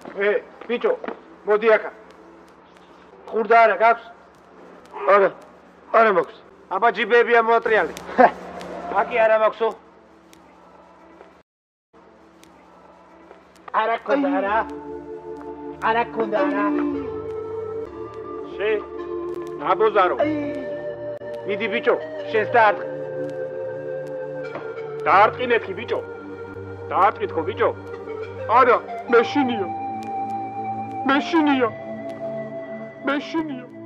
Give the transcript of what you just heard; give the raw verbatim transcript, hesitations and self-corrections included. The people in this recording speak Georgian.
ე, ბიჭო, მოდი აქა. ხურდა არა გაქვს? არა, არა მაქვს. აბა ჯიბებია მოატრიალი. აკი არა მაქვსო. არა ქონდა არა. არა ქონდა არა. შე აბოზარო. მიდი ბიჭო, შენს დაარტყ. დაარტყინეთ კი ბიჭო. დაარტყით ხო ბიჭო? არა, მეშინია. მეშინია. მეშინია.